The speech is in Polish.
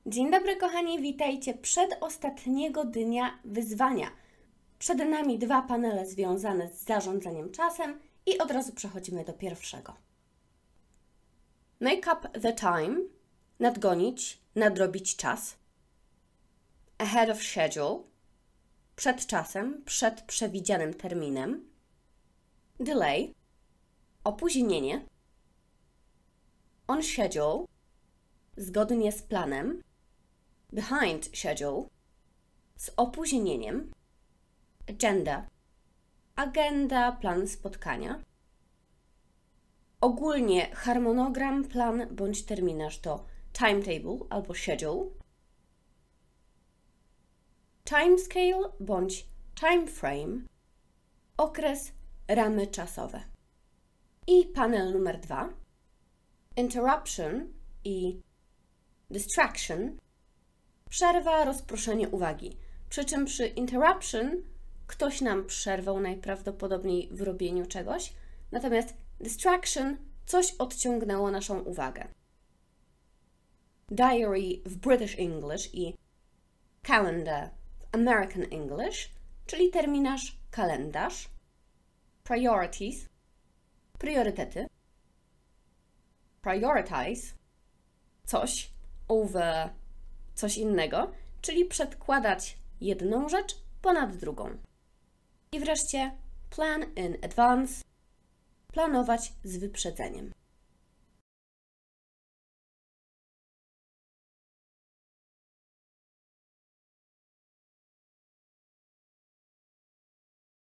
Dzień dobry kochani, witajcie przedostatniego dnia wyzwania. Przed nami 2 panele związane z zarządzaniem czasem i od razu przechodzimy do pierwszego. Make up the time, nadgonić, nadrobić czas. Ahead of schedule, przed czasem, przed przewidzianym terminem. Delay, opóźnienie. On schedule, zgodnie z planem. Behind schedule, z opóźnieniem. Agenda, agenda, plan spotkania. Ogólnie harmonogram, plan bądź terminarz to timetable albo schedule. Timescale bądź timeframe, okres, ramy czasowe. I panel numer 2. Interruption i distraction, przerwa, rozproszenie uwagi. Przy czym przy interruption ktoś nam przerwał najprawdopodobniej w robieniu czegoś, natomiast distraction coś odciągnęło naszą uwagę. Diary w British English i calendar w American English, czyli terminarz, kalendarz. Priorities, priorytety. Prioritize, coś over coś innego, czyli przedkładać jedną rzecz ponad drugą. I wreszcie plan in advance, planować z wyprzedzeniem.